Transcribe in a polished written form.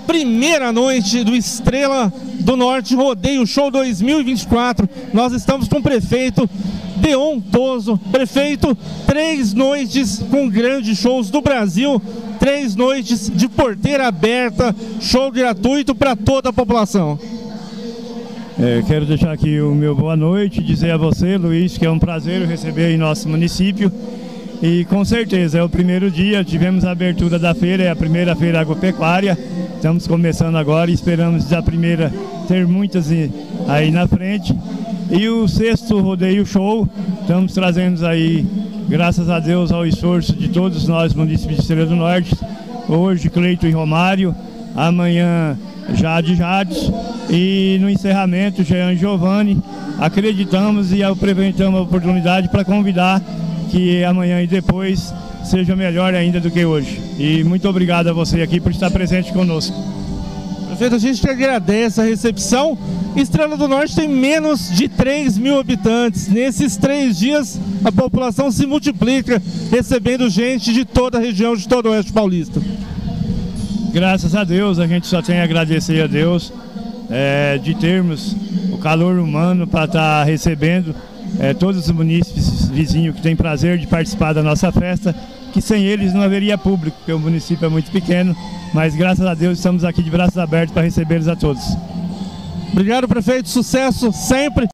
primeira noite do Estrela do Norte Rodeio Show 2024. Nós estamos com o prefeito Deon Toso. Prefeito, 3 noites com grandes shows do Brasil, 3 noites de porteira aberta, show gratuito para toda a população. Quero deixar aqui o meu boa noite, dizer a você, Luiz, que é um prazer receber em nosso município. E com certeza é o primeiro dia, tivemos a abertura da feira, é a primeira feira agropecuária. Estamos começando agora e esperamos da primeira ter muitas aí na frente. E o 6º Rodeio Show, estamos trazendo aí, graças a Deus, ao esforço de todos nós, municípios de Estrela do Norte. Hoje, Cleito e Romário, amanhã, Jade Jades, e no encerramento, Jean Giovanni. Acreditamos e aproveitamos a oportunidade para convidar que amanhã e depois seja melhor ainda do que hoje. E muito obrigado a você aqui por estar presente conosco. Prefeito, a gente que agradece a recepção. Estrela do Norte tem menos de 3.000 habitantes. Nesses 3 dias, a população se multiplica, recebendo gente de toda a região, de todo o Oeste Paulista. Graças a Deus, a gente só tem a agradecer a Deus de termos o calor humano para estar recebendo todos os munícipes vizinhos que têm prazer de participar da nossa festa, que sem eles não haveria público, porque o município é muito pequeno, mas graças a Deus estamos aqui de braços abertos para recebê-los a todos. Obrigado, prefeito, sucesso sempre.